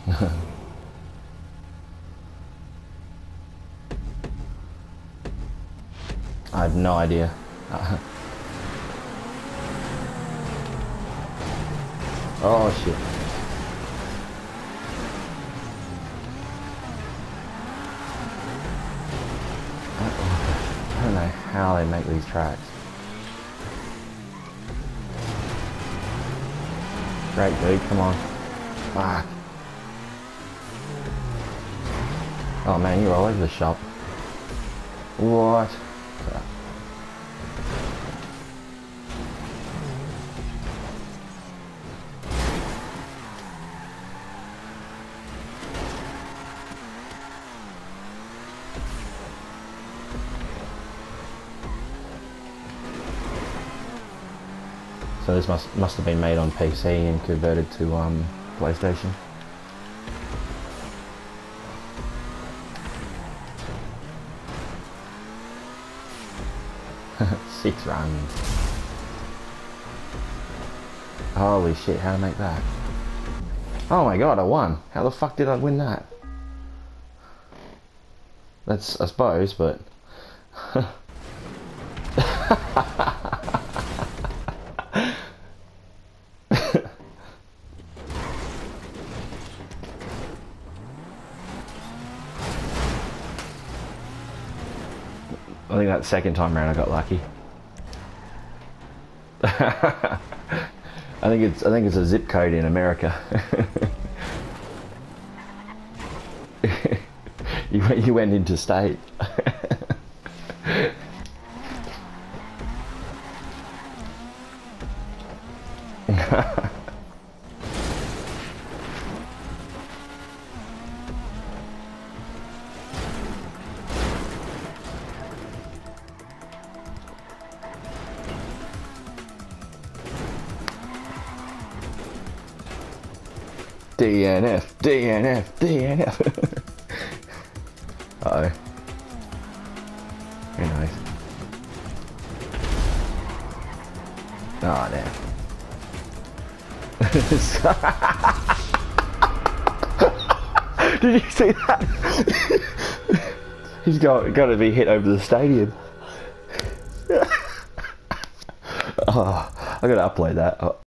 I have no idea. Oh shit. I don't know how they make these tracks. Great dude, come on. Fuck. Oh man, you're all over the shop. What? So this must have been made on PC and converted to PlayStation. Six runs. Holy shit, how to make that? Oh my god, I won. How the fuck did I win that? That's, I suppose, but... I think that second time around I got lucky. I think it's a zip code in America. you went interstate. DNF, DNF, DNF. Uh-oh. Who knows? Oh, damn. Did you see that? He's got to be hit over the stadium. Oh, I got to upload that.